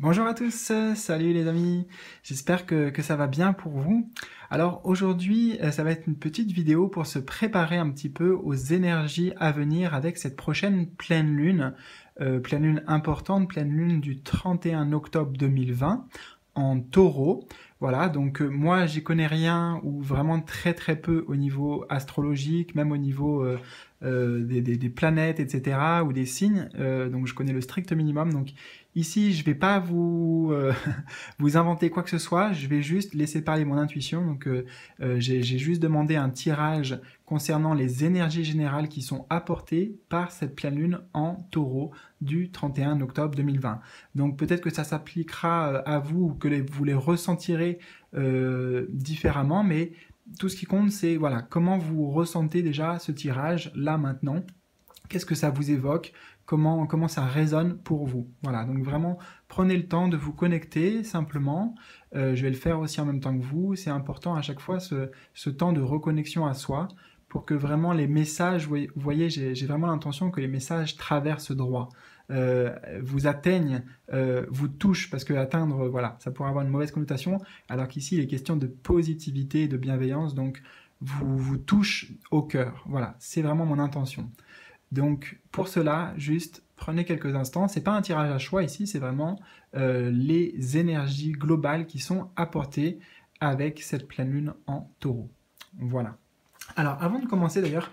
Bonjour à tous, salut les amis, j'espère que ça va bien pour vous. Alors aujourd'hui, ça va être une petite vidéo pour se préparer un petit peu aux énergies à venir avec cette prochaine pleine lune importante, pleine lune du 31 octobre 2020 en Taureau. Voilà, donc moi j'y connais rien ou vraiment très très peu au niveau astrologique, même au niveau des planètes, etc. ou des signes, donc je connais le strict minimum. Donc ici je vais pas vous inventer quoi que ce soit, je vais juste laisser parler mon intuition. Donc j'ai juste demandé un tirage concernant les énergies générales qui sont apportées par cette pleine lune en Taureau du 31 octobre 2020. Donc peut-être que ça s'appliquera à vous ou que vous les ressentirez différemment, mais tout ce qui compte, c'est voilà, comment vous ressentez déjà ce tirage là maintenant. Qu'est-ce que ça vous évoque? Comment ça résonne pour vous? Voilà, donc vraiment, prenez le temps de vous connecter simplement. Je vais le faire aussi en même temps que vous. C'est important à chaque fois ce temps de reconnexion à soi pour que vraiment les messages, vous voyez, j'ai vraiment l'intention que les messages traversent droit. Vous atteignent, vous touchent, parce que atteindre, voilà, ça pourrait avoir une mauvaise connotation, alors qu'ici, il est question de positivité et de bienveillance, donc vous touche au cœur. Voilà, c'est vraiment mon intention. Donc pour cela, juste prenez quelques instants. C'est pas un tirage à choix ici, c'est vraiment les énergies globales qui sont apportées avec cette pleine lune en Taureau. Voilà. Alors avant de commencer d'ailleurs,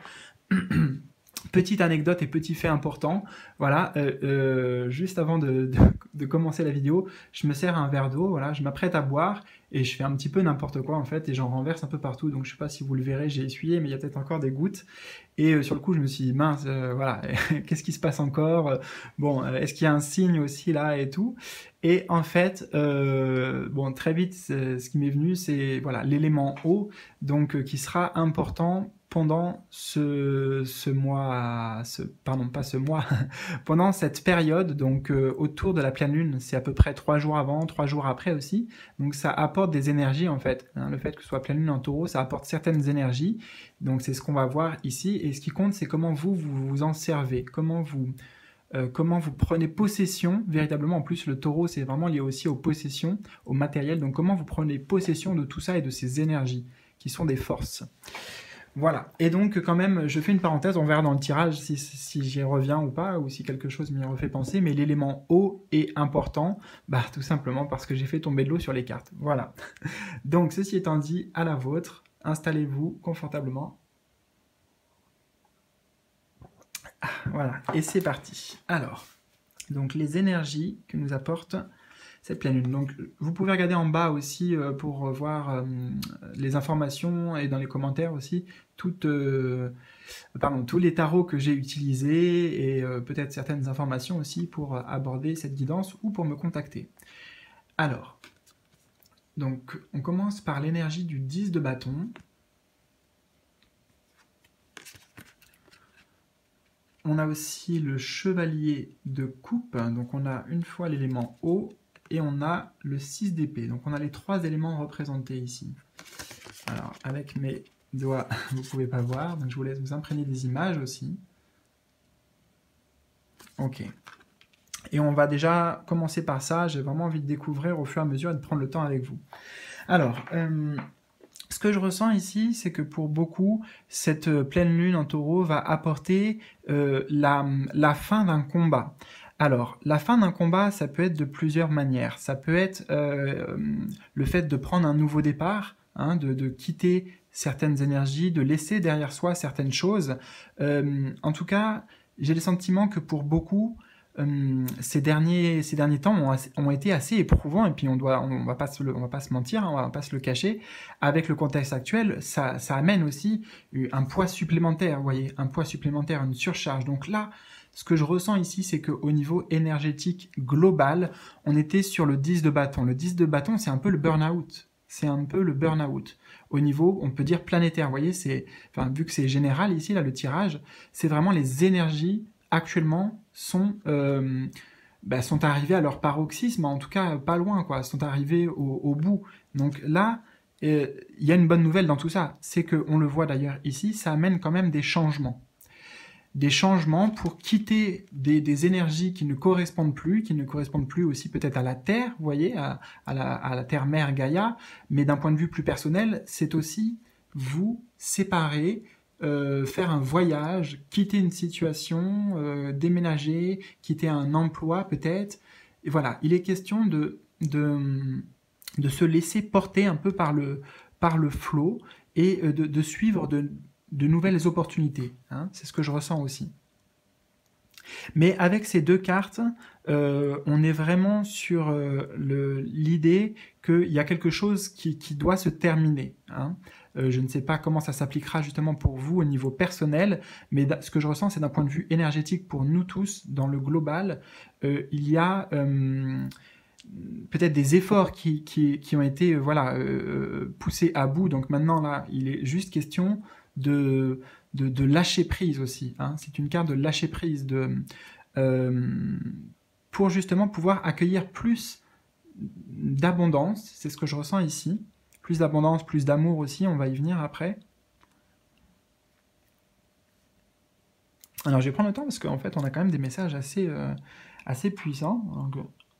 petite anecdote et petit fait important, voilà, juste avant de commencer la vidéo, je me sers un verre d'eau, voilà, je m'apprête à boire et je fais un petit peu n'importe quoi en fait et j'en renverse un peu partout, donc je sais pas si vous le verrez, j'ai essuyé mais il y a peut-être encore des gouttes et sur le coup je me suis dit mince, voilà, qu'est-ce qui se passe encore, bon, est-ce qu'il y a un signe aussi là et tout, et en fait, bon, très vite ce qui m'est venu c'est voilà, l'élément eau, donc qui sera important pendant ce mois, pardon, pas ce mois, pendant cette période, donc autour de la pleine lune, c'est à peu près 3 jours avant, 3 jours après aussi, donc ça apporte des énergies en fait, hein, le fait que ce soit pleine lune en Taureau, ça apporte certaines énergies, donc c'est ce qu'on va voir ici, et ce qui compte c'est comment vous en servez, comment vous prenez possession, véritablement, en plus le Taureau c'est vraiment lié aussi aux possessions, au matériel, donc comment vous prenez possession de tout ça et de ces énergies, qui sont des forces. Voilà, et donc quand même, je fais une parenthèse, on verra dans le tirage si j'y reviens ou pas, ou si quelque chose m'y refait penser, mais l'élément eau est important, bah, tout simplement parce que j'ai fait tomber de l'eau sur les cartes. Voilà. Donc ceci étant dit, à la vôtre, installez-vous confortablement. Ah, voilà, et c'est parti. Alors, donc les énergies que nous apporte cette pleine lune. Donc vous pouvez regarder en bas aussi pour voir les informations et dans les commentaires aussi tous les tarots que j'ai utilisés et peut-être certaines informations aussi pour aborder cette guidance ou pour me contacter. Alors, donc on commence par l'énergie du 10 de bâton. On a aussi le chevalier de coupe, donc on a une fois l'élément eau, et on a le 6 d'épée. Donc on a les 3 éléments représentés ici. Alors avec mes doigts, vous ne pouvez pas voir, donc je vous laisse vous imprégner des images aussi. Ok. Et on va déjà commencer par ça, j'ai vraiment envie de découvrir au fur et à mesure et de prendre le temps avec vous. Alors, ce que je ressens ici, c'est que pour beaucoup, cette pleine lune en Taureau va apporter la fin d'un combat. Alors, la fin d'un combat, ça peut être de plusieurs manières. Ça peut être le fait de prendre un nouveau départ, hein, de quitter certaines énergies, de laisser derrière soi certaines choses. En tout cas, j'ai le sentiment que pour beaucoup, ces derniers temps ont été assez éprouvants, et puis on va pas se mentir, hein, on va pas se le cacher. Avec le contexte actuel, ça amène aussi un poids supplémentaire, vous voyez, un poids supplémentaire, une surcharge. Donc là, ce que je ressens ici, c'est qu'au niveau énergétique global, on était sur le 10 de bâton. Le 10 de bâton, c'est un peu le burn-out. C'est un peu le burn-out. Au niveau, on peut dire planétaire, vous voyez, vu que c'est général ici, là, le tirage, c'est vraiment les énergies actuellement sont arrivées à leur paroxysme, en tout cas pas loin, quoi, sont arrivées au bout. Donc là, il y a une bonne nouvelle dans tout ça, c'est qu'on le voit d'ailleurs ici, ça amène quand même des changements. des changements pour quitter des énergies qui ne correspondent plus aussi peut-être à la Terre, vous voyez, à la Terre-Mère Gaïa, mais d'un point de vue plus personnel, c'est aussi vous séparer, faire un voyage, quitter une situation, déménager, quitter un emploi peut-être. Et voilà, il est question de se laisser porter un peu par le flot et de suivre de nouvelles opportunités. Hein, c'est ce que je ressens aussi. Mais avec ces deux cartes, on est vraiment sur l'idée qu'il y a quelque chose qui doit se terminer. Hein. Je ne sais pas comment ça s'appliquera justement pour vous au niveau personnel, mais ce que je ressens, c'est d'un point de vue énergétique pour nous tous, dans le global, il y a peut-être des efforts qui ont été voilà, poussés à bout. Donc maintenant, là, il est juste question de lâcher prise aussi. Hein. C'est une carte de lâcher prise pour justement pouvoir accueillir plus d'abondance. C'est ce que je ressens ici. Plus d'abondance, plus d'amour aussi, on va y venir après. Alors je vais prendre le temps parce qu'en fait on a quand même des messages assez puissants. Donc,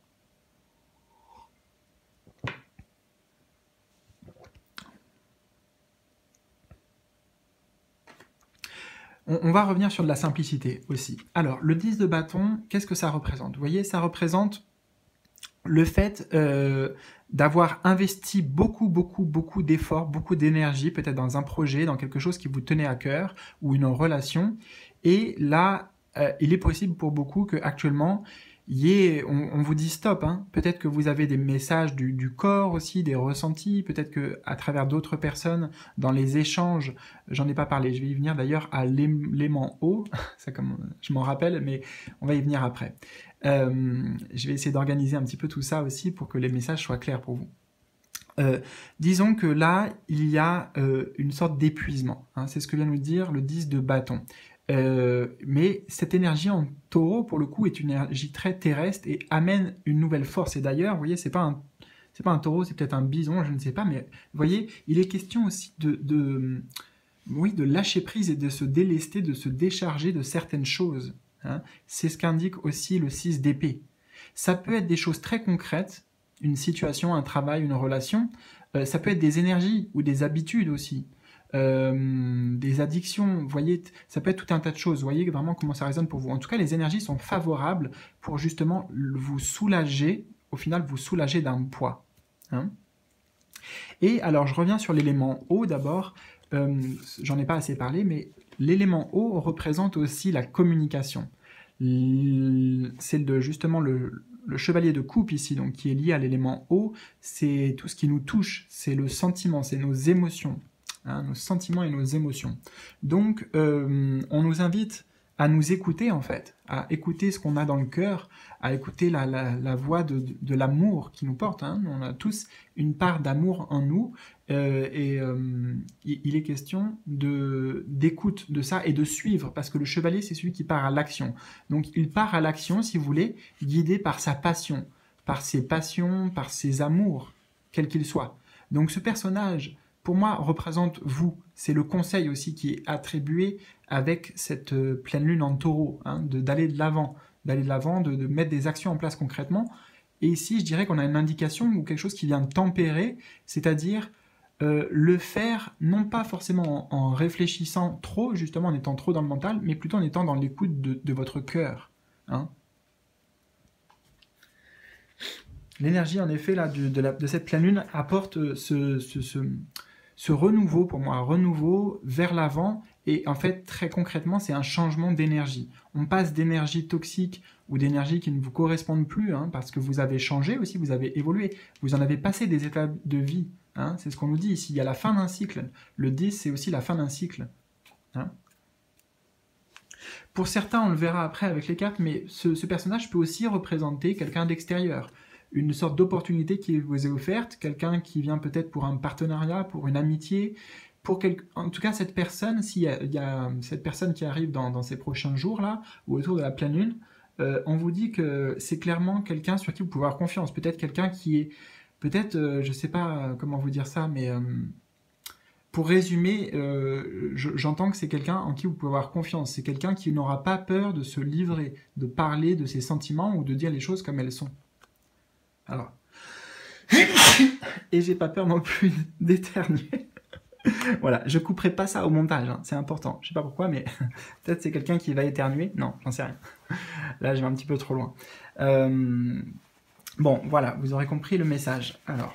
on va revenir sur de la simplicité aussi. Alors, le 10 de bâton, qu'est-ce que ça représente? Vous voyez, ça représente le fait d'avoir investi beaucoup d'efforts, beaucoup d'énergie, peut-être dans un projet, dans quelque chose qui vous tenait à cœur, ou une relation. Et là, il est possible pour beaucoup qu'actuellement, on vous dit stop. Hein. Peut-être que vous avez des messages du corps aussi, des ressentis. Peut-être qu'à travers d'autres personnes, dans les échanges, j'en ai pas parlé. Je vais y venir d'ailleurs à l'aimant eau. Ça, comme je m'en rappelle, mais on va y venir après. Je vais essayer d'organiser un petit peu tout ça aussi pour que les messages soient clairs pour vous. Disons que là, il y a une sorte d'épuisement. Hein. C'est ce que vient nous dire le 10 de bâton. Mais cette énergie en taureau, pour le coup, est une énergie très terrestre et amène une nouvelle force. Et d'ailleurs, vous voyez, c'est pas un taureau, c'est peut-être un bison, je ne sais pas, mais vous voyez, il est question aussi de lâcher prise et de se délester, de se décharger de certaines choses. Hein. C'est ce qu'indique aussi le 6 d'épée. Ça peut être des choses très concrètes, une situation, un travail, une relation. Ça peut être des énergies ou des habitudes aussi. Des addictions, vous voyez, ça peut être tout un tas de choses. Vous voyez vraiment comment ça résonne pour vous. En tout cas, les énergies sont favorables pour justement vous soulager, au final, vous soulager d'un poids. Hein. Et alors, je reviens sur l'élément eau d'abord. J'en ai pas assez parlé, mais l'élément eau représente aussi la communication. C'est justement le chevalier de coupe ici, donc qui est lié à l'élément eau. C'est tout ce qui nous touche, c'est le sentiment, c'est nos émotions. Hein, nos sentiments et nos émotions. Donc, on nous invite à nous écouter, en fait, à écouter ce qu'on a dans le cœur, à écouter la voix de l'amour qui nous porte. Hein. On a tous une part d'amour en nous, et il est question d'écoute de ça et de suivre, parce que le chevalier, c'est celui qui part à l'action. Donc, il part à l'action, si vous voulez, guidé par sa passion, par ses passions, par ses amours, quels qu'ils soient. Donc, ce personnage, pour moi, représente vous. C'est le conseil aussi qui est attribué avec cette pleine lune en taureau, hein, d'aller de l'avant, de mettre des actions en place concrètement. Et ici, je dirais qu'on a une indication ou quelque chose qui vient tempérer, c'est-à-dire le faire, non pas forcément en réfléchissant trop, justement en étant trop dans le mental, mais plutôt en étant dans l'écoute de votre cœur. Hein. L'énergie, en effet, là, de cette pleine lune apporte ce renouveau, pour moi, un renouveau vers l'avant, et en fait, très concrètement, c'est un changement d'énergie. On passe d'énergie toxique ou d'énergie qui ne vous correspondent plus, hein, parce que vous avez changé aussi, vous avez évolué, vous en avez passé des étapes de vie, hein, c'est ce qu'on nous dit ici, il y a la fin d'un cycle. Le 10, c'est aussi la fin d'un cycle. Hein. Pour certains, on le verra après avec les cartes, mais ce personnage peut aussi représenter quelqu'un d'extérieur. Une sorte d'opportunité qui vous est offerte, quelqu'un qui vient peut-être pour un partenariat, pour une amitié, en tout cas cette personne, s'il y a cette personne qui arrive dans ces prochains jours-là, ou autour de la pleine lune, on vous dit que c'est clairement quelqu'un sur qui vous pouvez avoir confiance, peut-être quelqu'un qui est, peut-être, je ne sais pas comment vous dire ça, mais pour résumer, j'entends que c'est quelqu'un en qui vous pouvez avoir confiance. C'est quelqu'un qui n'aura pas peur de se livrer, de parler de ses sentiments ou de dire les choses comme elles sont. Alors, et j'ai pas peur non plus d'éternuer. Voilà, je couperai pas ça au montage, hein, c'est important. Je sais pas pourquoi, mais peut-être c'est quelqu'un qui va éternuer. Non, j'en sais rien. Là, je vais un petit peu trop loin. Bon, voilà, vous aurez compris le message. Alors.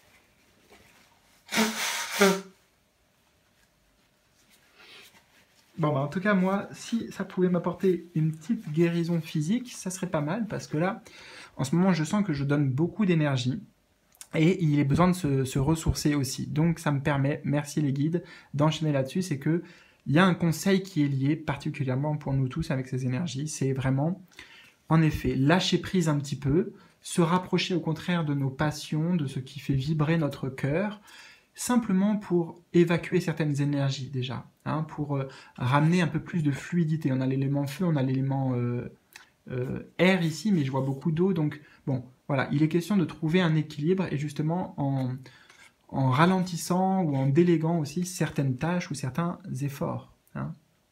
Bon, bah, en tout cas, moi, si ça pouvait m'apporter une petite guérison physique, ça serait pas mal, parce que là, en ce moment, je sens que je donne beaucoup d'énergie, et il est besoin de se ressourcer aussi. Donc, ça me permet, merci les guides, d'enchaîner là-dessus, c'est que il y a un conseil qui est lié particulièrement pour nous tous avec ces énergies, c'est vraiment, en effet, lâcher prise un petit peu, se rapprocher au contraire de nos passions, de ce qui fait vibrer notre cœur, simplement pour évacuer certaines énergies déjà, hein, pour ramener un peu plus de fluidité. On a l'élément feu, on a l'élément air ici, mais je vois beaucoup d'eau, donc bon, voilà, il est question de trouver un équilibre, et justement en ralentissant ou en déléguant aussi certaines tâches ou certains efforts. Hein.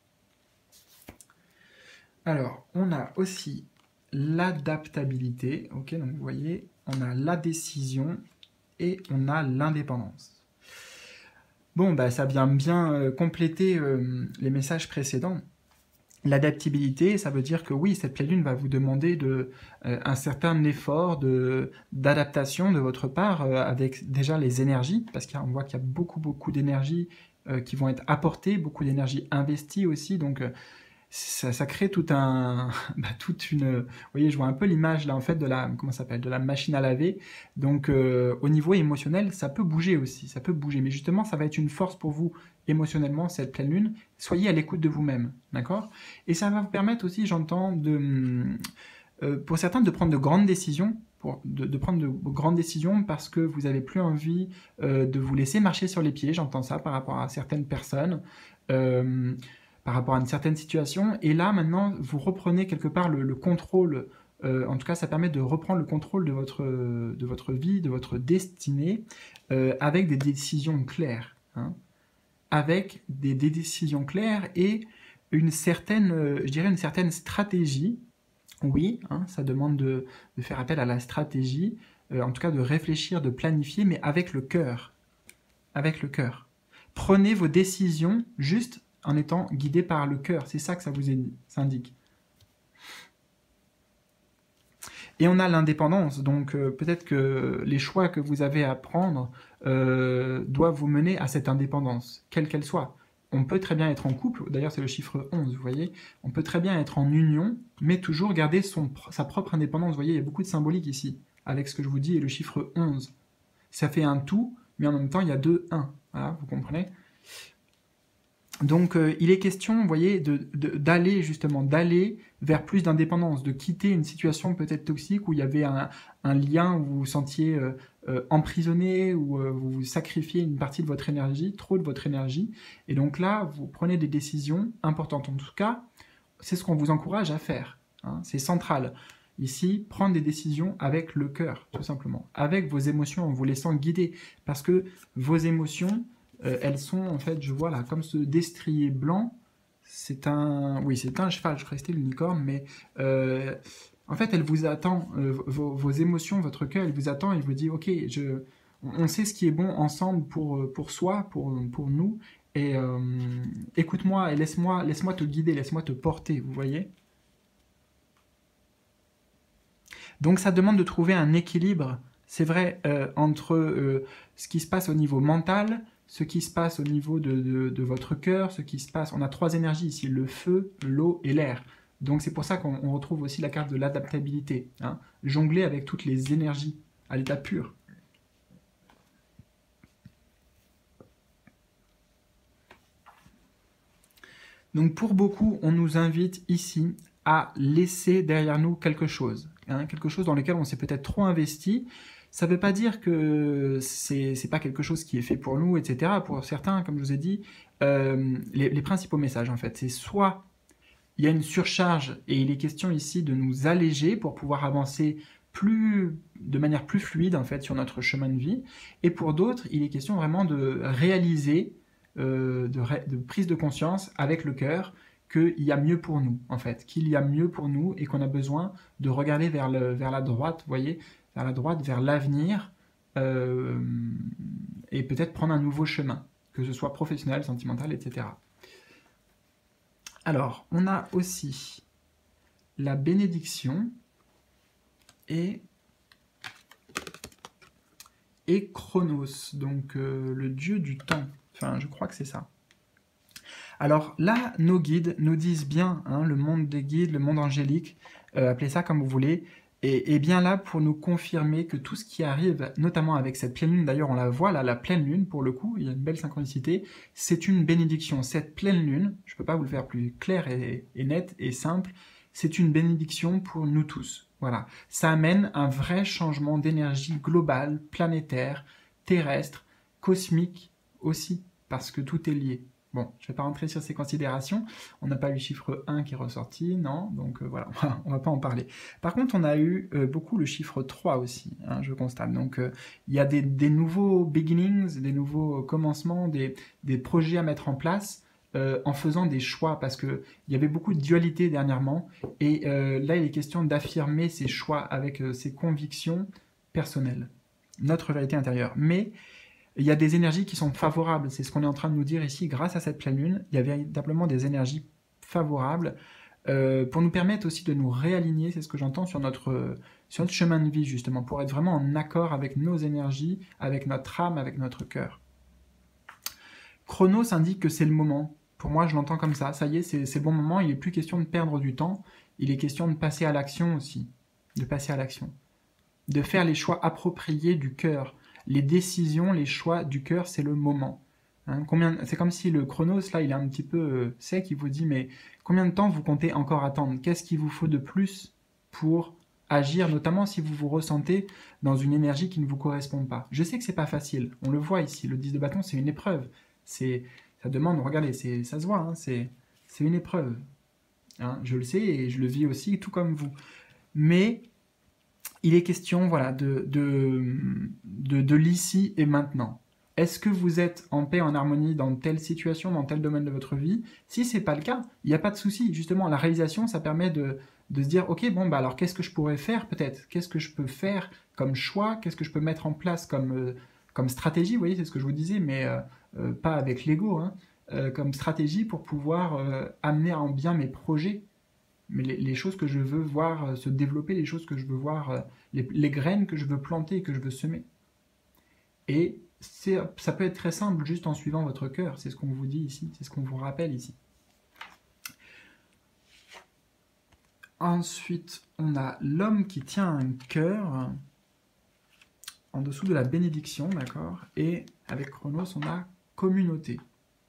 Alors, on a aussi l'adaptabilité, ok, donc vous voyez, on a la décision et on a l'indépendance. Bon, bah, ça vient bien compléter les messages précédents. L'adaptabilité, ça veut dire que oui, cette pleine lune va vous demander un certain effort d'adaptation de votre part avec déjà les énergies, parce qu'on voit qu'il y a beaucoup d'énergies qui vont être apportées, beaucoup d'énergie investie aussi, donc ça crée tout un, toute une, vous voyez, je vois un peu l'image là en fait de la, comment ça s'appelle, de la machine à laver. Donc au niveau émotionnel, ça peut bouger aussi, ça peut bouger, mais justement, ça va être une force pour vous émotionnellement cette pleine lune. Soyez à l'écoute de vous-même, d'accord? Et ça va vous permettre aussi, j'entends, pour certains, de prendre de grandes décisions. De prendre de grandes décisions parce que vous n'avez plus envie de vous laisser marcher sur les pieds, j'entends ça par rapport à certaines personnes. Par rapport à une certaine situation, et là maintenant vous reprenez quelque part le contrôle, en tout cas ça permet de reprendre le contrôle de votre vie, de votre destinée, avec des décisions claires, hein, avec des décisions claires et une certaine, je dirais une certaine stratégie, oui, hein, ça demande de faire appel à la stratégie, en tout cas de réfléchir, de planifier, mais avec le cœur, avec le cœur. Prenez vos décisions juste en étant guidé par le cœur. C'est ça que ça vous indique. Et on a l'indépendance, donc peut-être que les choix que vous avez à prendre doivent vous mener à cette indépendance, quelle qu'elle soit. On peut très bien être en couple, d'ailleurs c'est le chiffre 11, vous voyez, on peut très bien être en union, mais toujours garder sa propre indépendance. Vous voyez, il y a beaucoup de symbolique ici, avec ce que je vous dis, et le chiffre 11. Ça fait un tout, mais en même temps il y a deux 1, voilà, vous comprenez ? Donc il est question, vous voyez, d'aller justement, d'aller vers plus d'indépendance, de quitter une situation peut-être toxique où il y avait un lien où vous vous sentiez emprisonné, où vous sacrifiez une partie de votre énergie, trop de votre énergie, et donc là, vous prenez des décisions importantes. En tout cas, c'est ce qu'on vous encourage à faire, hein, c'est central. Ici, prendre des décisions avec le cœur, tout simplement, avec vos émotions, en vous laissant guider, parce que vos émotions, elles sont, en fait, je vois là, comme ce destrier blanc, c'est un... Oui, c'est un cheval, je crois que c'était l'unicorne, mais en fait, elle vous attend, vos émotions, votre cœur, elle vous attend, et vous dit, ok, on sait ce qui est bon ensemble pour soi, pour nous, et écoute-moi, et laisse-moi te guider, laisse-moi te porter, vous voyez ? Donc ça demande de trouver un équilibre, c'est vrai, entre ce qui se passe au niveau mental, ce qui se passe au niveau de votre cœur, ce qui se passe... On a 3 énergies ici, le feu, l'eau et l'air. Donc c'est pour ça qu'on retrouve aussi la carte de l'adaptabilité. Hein, jongler avec toutes les énergies à l'état pur. Donc pour beaucoup, on nous invite ici à laisser derrière nous quelque chose. Hein, quelque chose dans lequel on s'est peut-être trop investi. Ça ne veut pas dire que c'est pas quelque chose qui est fait pour nous, etc. Pour certains, comme je vous ai dit, les principaux messages, en fait, c'est soit il y a une surcharge et il est question ici de nous alléger pour pouvoir avancer de manière plus fluide, en fait, sur notre chemin de vie. Et pour d'autres, il est question vraiment de réaliser de prise de conscience avec le cœur qu'il y a mieux pour nous, en fait, qu'il y a mieux pour nous et qu'on a besoin de regarder vers la droite, vous voyez, vers la droite, vers l'avenir, et peut-être prendre un nouveau chemin, que ce soit professionnel, sentimental, etc. Alors, on a aussi la bénédiction et Chronos, donc le dieu du temps. Enfin, je crois que c'est ça. Alors là, nos guides nous disent bien, hein, le monde des guides, le monde angélique, appelez ça comme vous voulez, est bien là pour nous confirmer que tout ce qui arrive, notamment avec cette pleine lune, d'ailleurs on la voit là, la pleine lune pour le coup, il y a une belle synchronicité, c'est une bénédiction. Cette pleine lune, je ne peux pas vous le faire plus clair et net et simple, c'est une bénédiction pour nous tous. Voilà, ça amène un vrai changement d'énergie globale, planétaire, terrestre, cosmique aussi, parce que tout est lié. Bon, je ne vais pas rentrer sur ces considérations, on n'a pas eu le chiffre 1 qui est ressorti, non, donc voilà, on ne va pas en parler. Par contre, on a eu beaucoup le chiffre 3 aussi, hein, je constate. Donc, il y a des nouveaux beginnings, des nouveaux commencements, des projets à mettre en place en faisant des choix, parce qu'il y avait beaucoup de dualité dernièrement, et là, il est question d'affirmer ses choix avec ses convictions personnelles, notre vérité intérieure. Mais il y a des énergies qui sont favorables, c'est ce qu'on est en train de nous dire ici, grâce à cette pleine lune, il y a véritablement des énergies favorables pour nous permettre aussi de nous réaligner, c'est ce que j'entends sur notre chemin de vie justement, pour être vraiment en accord avec nos énergies, avec notre âme, avec notre cœur. Chronos indique que c'est le moment, pour moi je l'entends comme ça y est, c'est le bon moment, il n'est plus question de perdre du temps, il est question de passer à l'action aussi, de passer à l'action, de faire les choix appropriés du cœur. Les décisions, les choix du cœur, c'est le moment. Hein, c'est comme si le chronos, là, il est un petit peu sec, il vous dit, mais combien de temps vous comptez encore attendre? Qu'est-ce qu'il vous faut de plus pour agir, notamment si vous vous ressentez dans une énergie qui ne vous correspond pas? Je sais que c'est pas facile, on le voit ici, le 10 de bâton, c'est une épreuve. Ça demande, regardez, ça se voit, hein, c'est une épreuve. Hein, je le sais et je le vis aussi, tout comme vous. Mais il est question voilà, de l'ici et maintenant. Est-ce que vous êtes en paix, en harmonie dans telle situation, dans tel domaine de votre vie? Si ce n'est pas le cas, il n'y a pas de souci. Justement, la réalisation, ça permet de se dire, ok, bon, bah alors qu'est-ce que je pourrais faire peut-être? Qu'est-ce que je peux faire comme choix? Qu'est-ce que je peux mettre en place comme stratégie? Vous voyez, c'est ce que je vous disais, mais pas avec l'ego, hein, comme stratégie pour pouvoir amener en bien mes projets. Mais les choses que je veux voir se développer, les choses que je veux voir, les graines que je veux planter, que je veux semer. Et ça peut être très simple, juste en suivant votre cœur. C'est ce qu'on vous dit ici, c'est ce qu'on vous rappelle ici. Ensuite, on a l'homme qui tient un cœur en dessous de la bénédiction, d'accord? Et avec Chronos, on a communauté.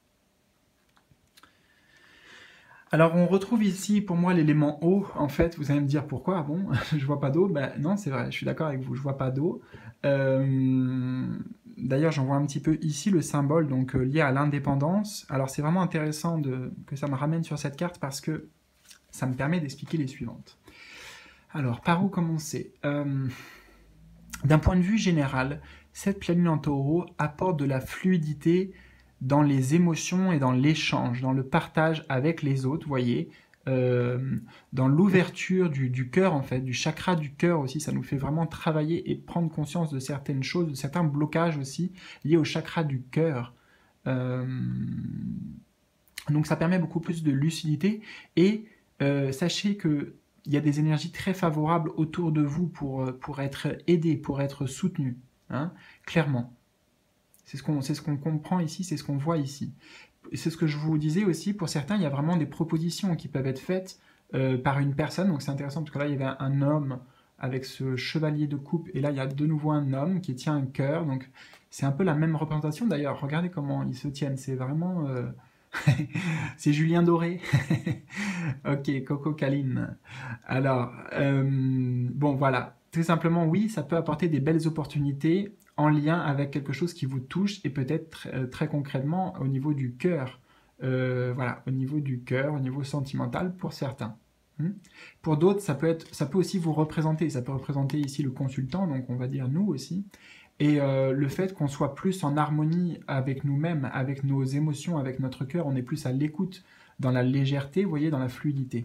Alors on retrouve ici pour moi l'élément eau, en fait, vous allez me dire pourquoi, bon, je vois pas d'eau, ben non c'est vrai, je suis d'accord avec vous, je vois pas d'eau. D'ailleurs j'en vois un petit peu ici le symbole donc lié à l'indépendance. Alors c'est vraiment intéressant que ça me ramène sur cette carte parce que ça me permet d'expliquer les suivantes. Alors par où commencer? D'un point de vue général, cette pleine lune en taureau apporte de la fluidité dans les émotions et dans l'échange, dans le partage avec les autres, vous voyez, dans l'ouverture du cœur, en fait, du chakra du cœur aussi, ça nous fait vraiment travailler et prendre conscience de certaines choses, de certains blocages aussi liés au chakra du cœur. Donc ça permet beaucoup plus de lucidité et sachez que il y a des énergies très favorables autour de vous pour être aidé, pour être soutenu, hein, clairement. C'est ce qu'on comprend ici, c'est ce qu'on voit ici. C'est ce que je vous disais aussi, pour certains, il y a vraiment des propositions qui peuvent être faites par une personne, donc c'est intéressant parce que là, il y avait un homme avec ce chevalier de coupe, et là, il y a de nouveau un homme qui tient un cœur, donc c'est un peu la même représentation d'ailleurs, regardez comment ils se tiennent, c'est vraiment... c'est Julien Doré. Ok, Coco Caline. Alors, bon voilà, tout simplement, oui, ça peut apporter des belles opportunités en lien avec quelque chose qui vous touche et peut-être très concrètement au niveau du cœur. Voilà, au niveau du cœur, au niveau sentimental pour certains. Pour d'autres, ça peut aussi vous représenter. Ça peut représenter ici le consultant, donc on va dire nous aussi. Et le fait qu'on soit plus en harmonie avec nous-mêmes, avec nos émotions, avec notre cœur, on est plus à l'écoute, dans la légèreté, vous voyez, dans la fluidité.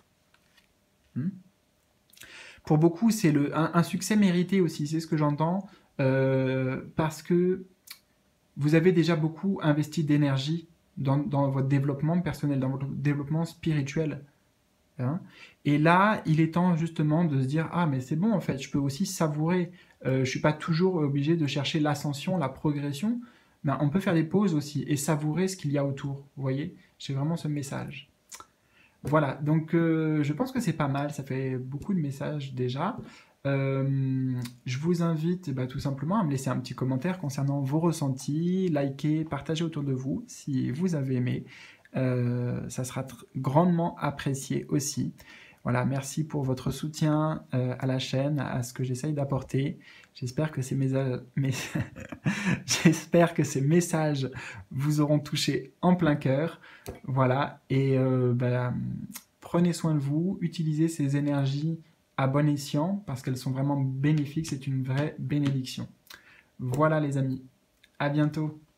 Pour beaucoup, c'est un succès mérité aussi, c'est ce que j'entends, parce que vous avez déjà beaucoup investi d'énergie dans votre développement personnel, dans votre développement spirituel. Hein. Et là, il est temps justement de se dire « Ah, mais c'est bon, en fait, je peux aussi savourer. Je ne suis pas toujours obligé de chercher l'ascension, la progression. Mais on peut faire des pauses aussi et savourer ce qu'il y a autour. Vous voyez, j'ai vraiment ce message. Voilà, donc je pense que c'est pas mal, ça fait beaucoup de messages déjà. Je vous invite tout simplement à me laisser un petit commentaire concernant vos ressentis, liker, partager autour de vous si vous avez aimé. Ça sera grandement apprécié aussi. Voilà, merci pour votre soutien à la chaîne, à ce que j'essaye d'apporter. J'espère que J'espère que ces messages vous auront touché en plein cœur. Voilà, et prenez soin de vous, utilisez ces énergies à bon escient parce qu'elles sont vraiment bénéfiques, c'est une vraie bénédiction. Voilà les amis, à bientôt.